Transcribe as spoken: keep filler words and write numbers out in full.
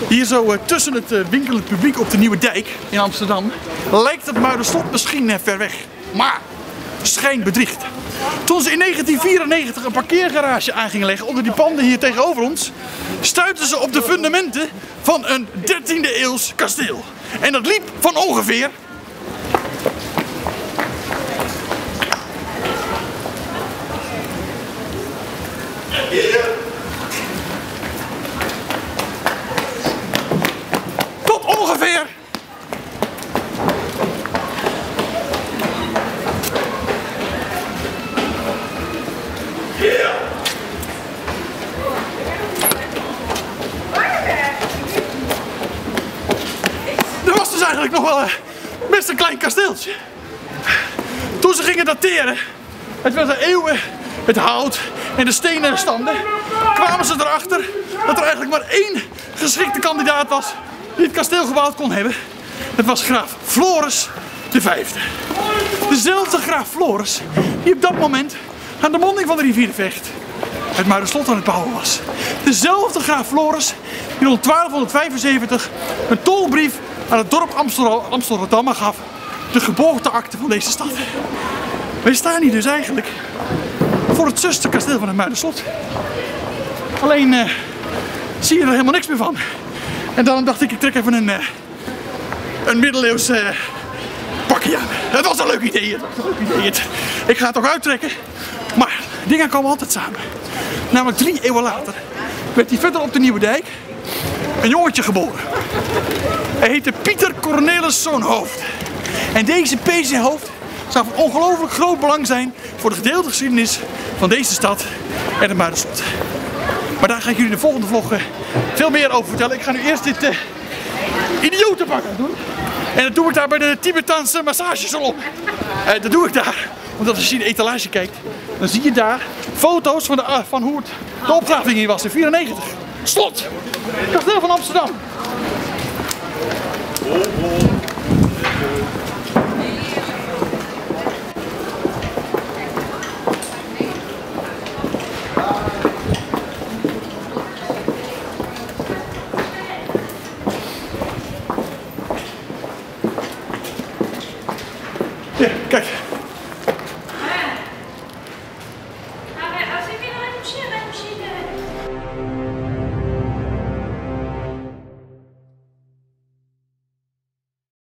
Hier zo uh, tussen het uh, winkelend publiek op de Nieuwe Dijk in Amsterdam lijkt het Muiderslot misschien uh, ver weg. Maar schijn bedriegt. Toen ze in negentien vierennegentig een parkeergarage aan gingen leggen onder die panden hier tegenover ons, stuitten ze op de fundamenten van een dertiende eeuws kasteel. En dat liep van ongeveer tot ongeveer er was dus eigenlijk nog wel uh, best een klein kasteeltje. Toen ze gingen dateren, het werd er eeuwen, het hout en de stenen standen, kwamen ze erachter dat er eigenlijk maar één geschikte kandidaat was die het kasteel gebouwd kon hebben. Het was graaf Floris de vijfde. Dezelfde graaf Floris die op dat moment aan de monding van de rivier de Vecht het Muiderslot aan het bouwen was. Dezelfde graaf Floris die rond twaalfhonderdvijfenzeventig een tolbrief aan het dorp Amstel Amstelrotterdam gaf, de geboorteakte van deze stad. Wij staan hier dus eigenlijk voor het zusterkasteel van het Muiderslot. Alleen uh, zie je er helemaal niks meer van. En dan dacht ik, ik trek even een, uh, een middeleeuws uh, pakje aan. Het was een leuk idee. Het was een leuk idee. Ik ga het toch uittrekken. Maar dingen komen altijd samen. Namelijk drie eeuwen later werd hier verder op de Nieuwe Dijk een jongetje geboren. Hij heette Pieter Corneliszoon Hooft. En deze P C Hooft zou van ongelooflijk groot belang zijn voor de gedeelde geschiedenis van deze stad en het Muiderslot. Maar daar ga ik jullie de volgende vlog uh, veel meer over vertellen. Ik ga nu eerst dit uh, idiotenpak aan doen. En dat doe ik daar bij de Tibetaanse massagesalon. Uh, dat doe ik daar, omdat als je in de etalage kijkt, dan zie je daar foto's van, de, uh, van hoe het, de opgraving hier was in vierennegentig. Slot! Kasteel van Amsterdam.